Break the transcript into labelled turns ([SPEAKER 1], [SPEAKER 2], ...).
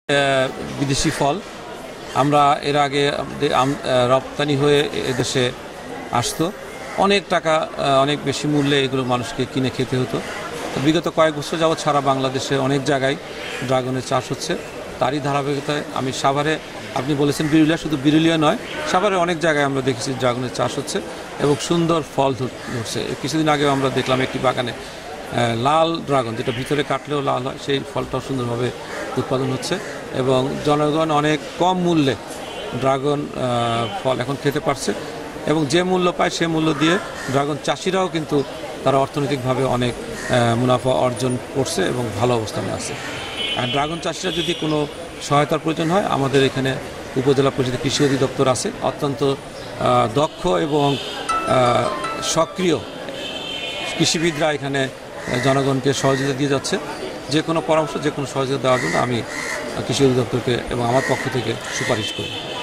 [SPEAKER 1] বিদেশি ফল আমরা এর আগে রপ্তানি হয়ে এদেশে আসতো, অনেক টাকা অনেক বেশি মূল্যে এগুলো মানুষকে কিনে খেতে হতো। বিগত কয়েক বছর যাবৎ সারা বাংলাদেশে অনেক জায়গায় ড্রাগনের চাষ হচ্ছে। তারই ধারাবাহিকতায় আমি সাভারে, আপনি বলেছেন বিরুলিয়া, শুধু বিরুলিয়া নয়, সাভারে অনেক জায়গায় আমরা দেখেছি ড্রাগনের চাষ হচ্ছে এবং সুন্দর ফল ধরছে। কিছুদিন আগেও আমরা দেখলাম একটি বাগানে লাল ড্রাগন, যেটা ভিতরে কাটলেও লাল হয়, সেই ফলটাও সুন্দরভাবে উৎপাদন হচ্ছে এবং জনগণ অনেক কম মূল্যে ড্রাগন ফল এখন খেতে পারছে এবং যে মূল্য পায় সে মূল্য দিয়ে ড্রাগন চাষিরাও কিন্তু তারা অর্থনৈতিকভাবে অনেক মুনাফা অর্জন করছে এবং ভালো অবস্থানে আছে। আর ড্রাগন চাষিরা যদি কোনো সহায়তার প্রয়োজন হয়, আমাদের এখানে উপজেলা পরিষদের কৃষি অধিদপ্তর আছে, অত্যন্ত দক্ষ এবং সক্রিয় কৃষিবিদরা এখানে জনগণকে সহযোগিতা দিয়ে যাচ্ছে। যে কোনো পরামর্শ, যে কোনো সহযোগিতা দেওয়ার জন্য আমি কৃষি অধিদপ্তরকে এবং আমার পক্ষ থেকে সুপারিশ করি।